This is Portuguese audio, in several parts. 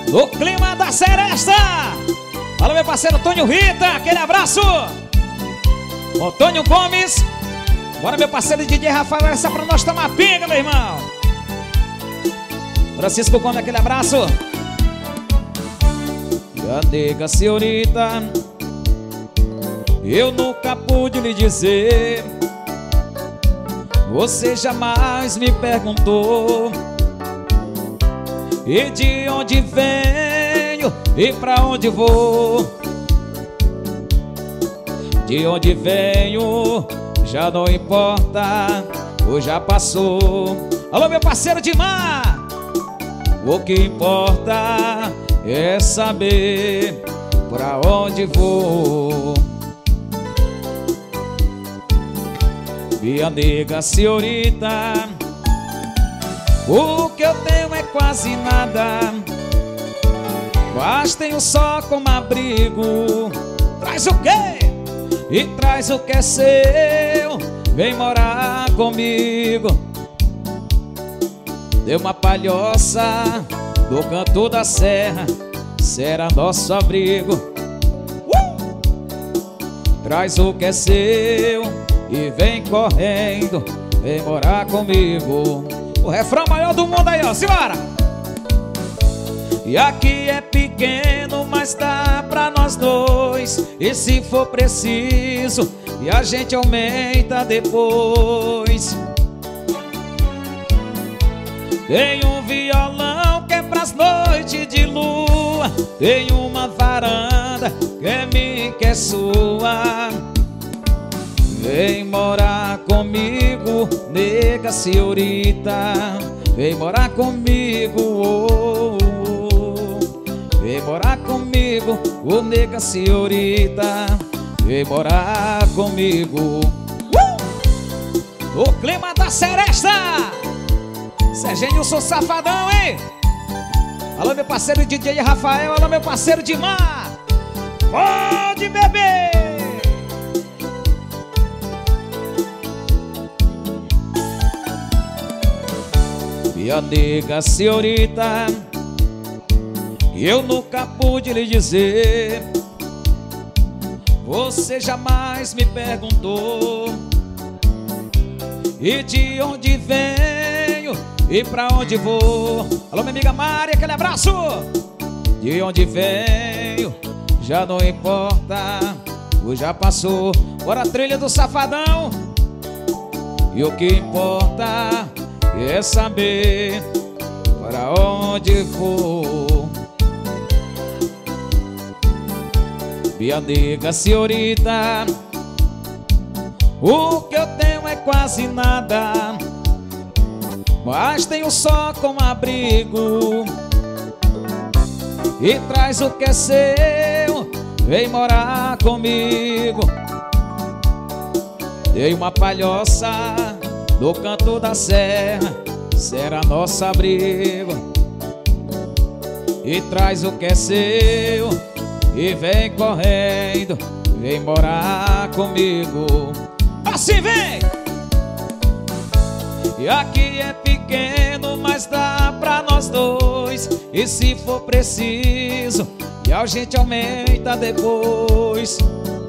No clima da seresta. Fala, meu parceiro Antônio Rita, aquele abraço. Antônio Gomes. Bora, meu parceiro DJ Rafael, essa pra nós tomar pinga, meu irmão. Francisco Gomes, aquele abraço. E a nega senhorita, eu nunca pude lhe dizer. Você jamais me perguntou e de onde venho e pra onde vou. De onde venho já não importa, ou já passou. Alô, meu parceiro Dimar. O que importa é saber pra onde vou. Minha nega senhorita, o que eu tenho é quase nada, mas tenho só como abrigo. Traz o quê? E traz o que é seu, vem morar comigo. Deu uma palhoça do canto da serra, será nosso abrigo. Traz o que é seu e vem correndo, vem morar comigo. O refrão maior do mundo aí, ó, simbora! E aqui é pequeno, mas dá pra nós dois. E se for preciso, e a gente aumenta depois. Tem um violão que é pras noites de lua. Tem uma varanda que é minha, que é sua. Vem morar comigo, nega senhorita. Vem morar comigo, oh, oh, oh. Vem morar comigo, oh, nega senhorita. Vem morar comigo. O clima da seresta. Serginho, eu sou safadão, hein? Alô, meu parceiro DJ Rafael. Alô, meu parceiro Dimar. Pode beber. Minha nega senhorita, eu nunca pude lhe dizer. Você jamais me perguntou e de onde venho e pra onde vou. Alô, minha amiga Mari, aquele abraço. De onde venho já não importa, ou já passou. Bora, trilha do Safadão. E o que importa é saber para onde vou. Minha nega senhorita, o que eu tenho é quase nada, mas tenho só como abrigo. E traz o que é seu, vem morar comigo. Dei uma palhoça no canto da serra, será nosso abrigo. E traz o que é seu e vem correndo, vem morar comigo. Assim vem! E aqui é pequeno, mas dá pra nós dois. E se for preciso, e a gente aumenta depois.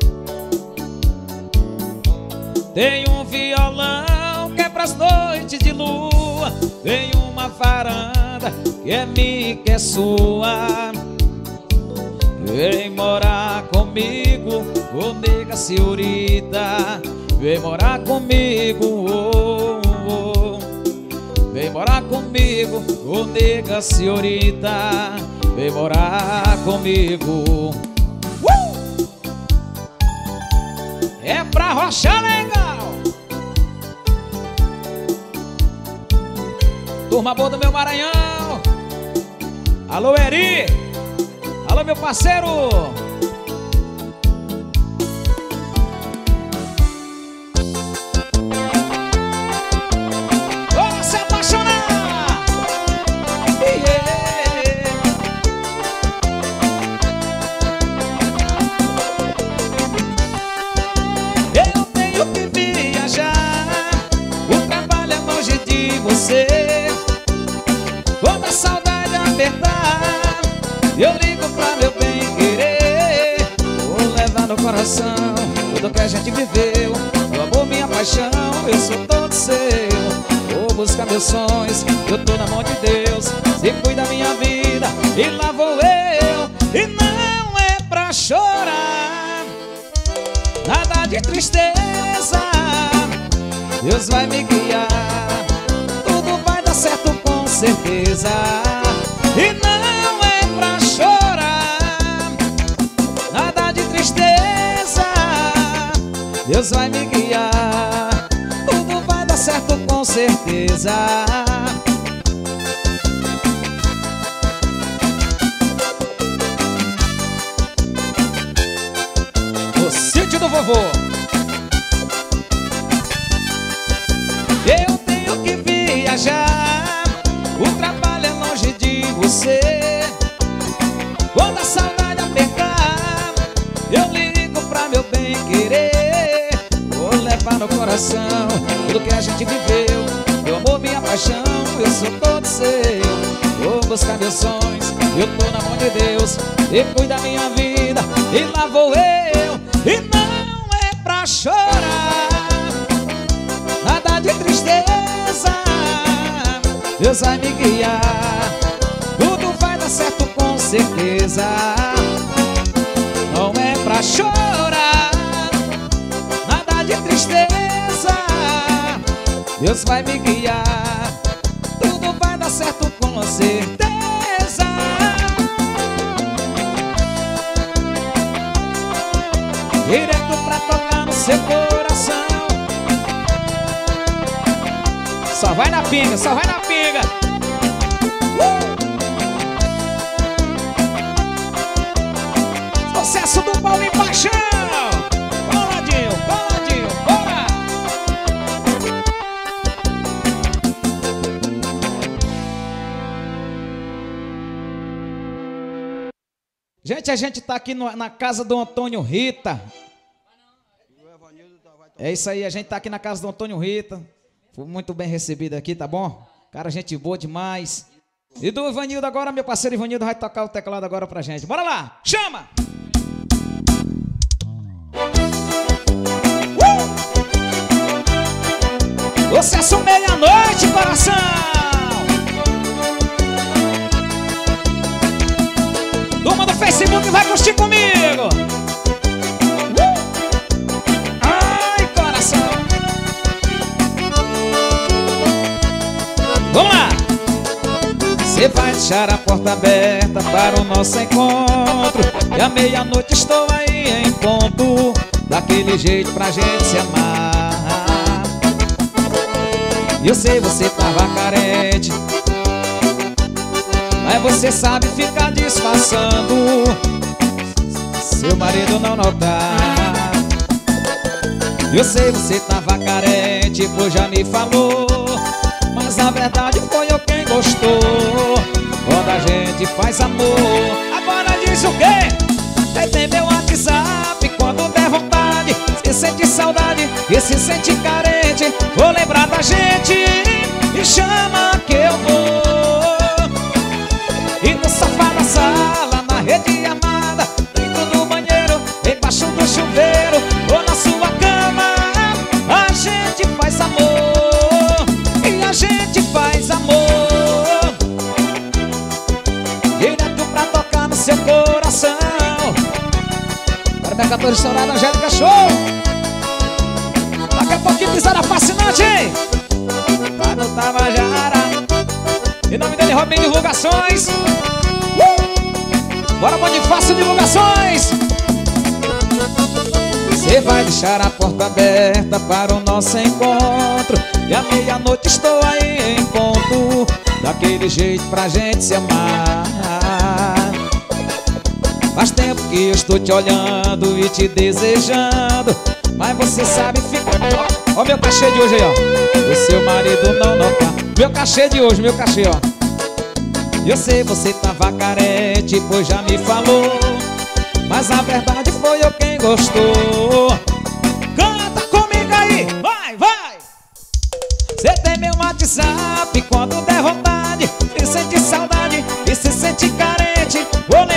Tem um violão que é pras noites de lua. Tem uma varanda que é minha, que é sua. Vem morar comigo, ô nega senhorita. Vem morar comigo, oh, oh. Vem morar comigo, ô nega senhorita. Vem morar comigo. É pra rochar legal. Turma boa do meu Maranhão. Alô, Eri. Alô, meu parceiro. Bora se apaixonar. Eu tenho que viajar, o trabalho é longe de você. Quando a saudade apertar, Eu ligo pra meu bem querer. Vou levar no coração tudo que a gente viveu. Meu amor, minha paixão, eu sou todo seu. Vou buscar meus sonhos, eu tô na mão de Deus. Se cuida da minha vida e lá vou eu. E não é pra chorar, nada de tristeza. Deus vai me guiar, tudo vai dar certo com certeza. E não é pra chorar, nada de tristeza. Deus vai me guiar, tudo vai dar certo com certeza. O sítio do vovô. Eu tenho que viajar, o trabalho é longe de você. Quando a saudade apertar, eu ligo pra meu bem querer. Vou levar no coração tudo que a gente viveu. Meu amor, minha paixão, eu sou todo seu. Vou buscar meus sonhos, eu tô na mão de Deus. E cuida da minha vida, e lá vou eu. E não é pra chorar, nada de tristeza. Deus vai me guiar, tudo vai dar certo com certeza. Não é pra chorar, nada de tristeza. Deus vai me guiar, tudo vai dar certo com certeza. Direto pra tocar no seu coração. Só vai na pinga, só vai na pinga. Sucesso do Paulinho Paixão. Coladinho, coladinho, bora. Gente, a gente tá aqui na casa do Antônio Rita. É isso aí, a gente tá aqui na casa do Antônio Rita. Foi muito bem recebido aqui, tá bom? Cara, gente boa demais. E do Ivanildo agora, meu parceiro Ivanildo vai tocar o teclado agora pra gente. Bora lá, chama! Sucesso meia-noite, coração! Turma do Facebook vai curtir comigo! Ai, coração! Vamos lá! Você vai deixar a porta aberta para o nosso encontro. E à meia-noite estou aí em ponto, daquele jeito pra gente se amar. Eu sei, você tava carente, mas você sabe ficar disfarçando, seu marido não notar. Eu sei, você tava carente, pois já me falou, mas na verdade foi eu quem gostou. Quando a gente faz amor, agora diz o quê? Aí tem meu WhatsApp, quando der vontade, se sente saudade e se sente carente, vou lembrar da gente e chama que eu vou. E no sofá da sala, na rede amada, dentro do banheiro, embaixo do chuveiro, ou na sua cama, a gente faz amor. E a gente faz amor direto pra tocar no seu coração. Para minha cantora estourada, Angélica Show. Daqui a pouquinho pisada fascinante, hein? Lá no Tabajara. Em nome dele, Robin Divulgações. Bora, Bonifácio Divulgações. Você vai deixar a porta aberta para o nosso encontro. E à meia-noite estou aí em ponto, daquele jeito pra gente se amar. Faz tempo que eu estou te olhando e te desejando, mas você sabe ficar. Ó, meu cachê de hoje aí, ó. O seu marido não notar. Meu cachê de hoje, meu cachê, ó. Eu sei, você tava carente, pois já me falou, mas na verdade foi eu quem gostou. Canta comigo aí, vai, vai! Você tem meu WhatsApp, quando der vontade, se sente saudade e se sente carente, vou lembrar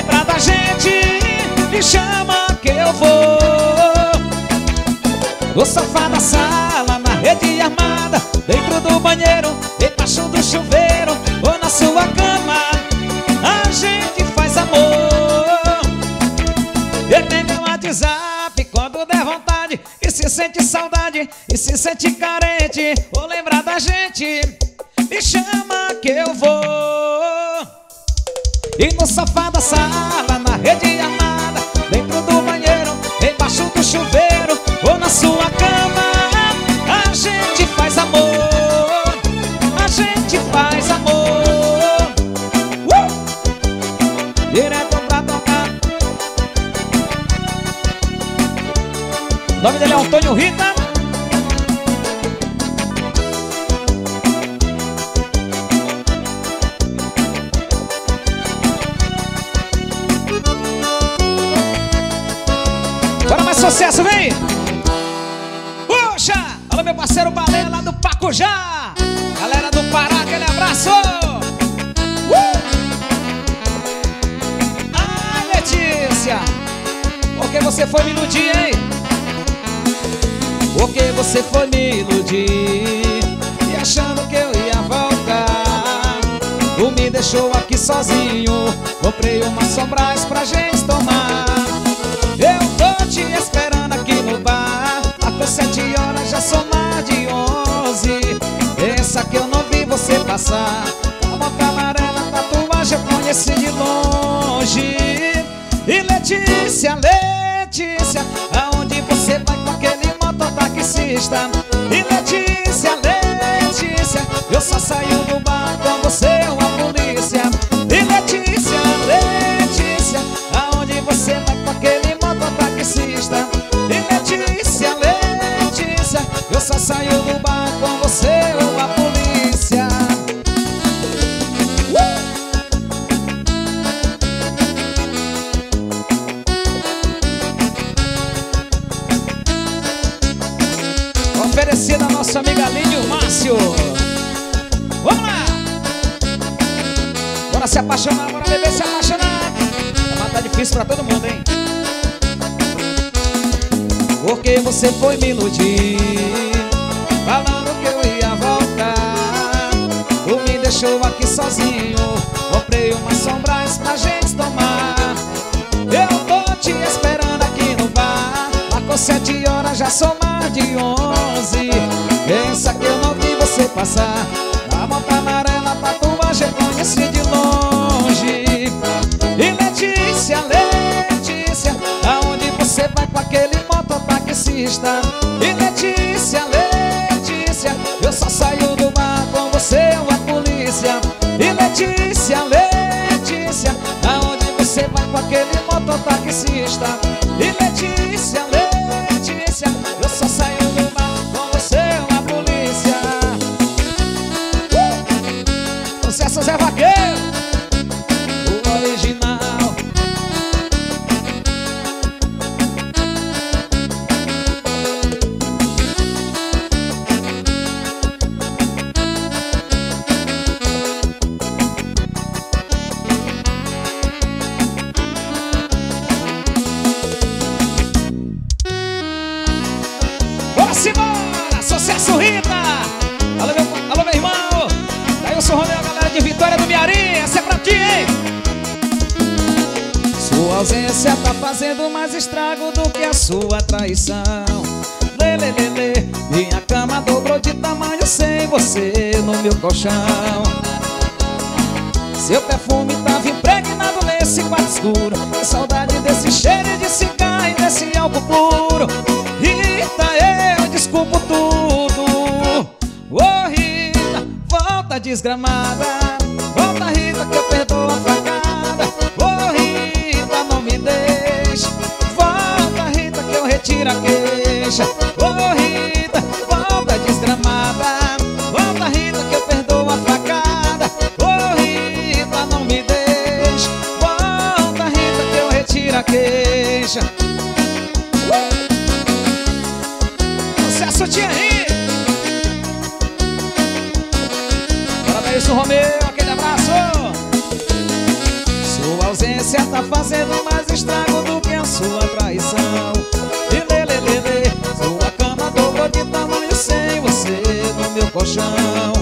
no sofá da sala, na rede armada, dentro do banheiro, embaixo do chuveiro ou na sua cama, a gente faz amor. Ele tem meu WhatsApp quando der vontade, e se sente saudade, e se sente carente, ou lembrar da gente, me chama que eu vou. E no sofá da sala, na rede armada, dentro do banheiro, embaixo do chuveiro ou na sua cama, a gente faz amor. A gente faz amor. Direto pra tocar. O nome dele é Antônio Rita. Bora mais sucesso, vem! Puxa! Alô, meu parceiro Baleia lá do Pacujá! Galera do Pará, aquele abraço! Ai, Letícia! Por que você foi me iludir, hein? Por que você foi me iludir? E achando que eu ia voltar, tu me deixou aqui sozinho. Comprei uma Sobras pra gente tomar. Eu tô te esperando aqui no bar, marcou 7 horas, já são mais de 11. Pensa que eu não vi você passar. A boca amarela, tatuagem eu conheci de longe. E Letícia, Letícia, aonde você vai com aquele mototaxista? E Letícia, Letícia, eu só saio do bar com você ou a polícia. E Letícia, Letícia, aonde você vai com aquele mototaxista? E Letícia, Letícia, eu só saio do bar com você ou a polícia. Oferecida a nossa amiga Lídio Márcio. Vamos lá! Bora se apaixonar, bora beber, se apaixonar. Tá difícil pra todo mundo, hein? Porque você foi me iludir, falando que eu ia voltar. Tu me deixou aqui sozinho. Comprei uma Sobras pra gente tomar. Eu tô te esperando aqui no bar, marcou 7 horas, já são mais de 11. Pensa que eu não vi você passar. A boca amarela, tatuagem eu conheci de longe. E Letícia, Letícia, aonde você vai com aquele mototaxista? E Letícia, Letícia, eu só saio do bar com você ou a polícia. E Letícia, Letícia, aonde você vai com aquele mototaxista? E Letícia, Letícia, eu só saio do bar com você ou a polícia. Sucesso Zé Vaqueiro, o original. Simbora! Sucesso Rita! Alô meu irmão! Daí eu sou Romeu, a galera de Vitória do Miari. Essa é pra ti, hein? Sua ausência tá fazendo mais estrago do que a sua traição. Lê, lê, lê, lê. Minha cama dobrou de tamanho sem você no meu colchão. Seu perfume tava impregnado nesse quarto escuro. Que saudade desse cheiro de cigarro e desse álcool puro. Rita, eu desculpo tudo. Ô Rita, volta desgramada. Volta Rita que eu perdoo a facada. Ô Rita, não me deixe. Volta Rita que eu retiro a queixa. Ô Rita, volta desgramada. Volta Rita que eu perdoo a facada. Ô Rita, não me deixe. Volta Rita que eu retiro a queixa. Sucesso Thierry. Parabéns do Romeu, aquele abraço. Sua ausência tá fazendo mais estrago do que a sua traição. E lê, lê, lê, lê. Sua cama colchão.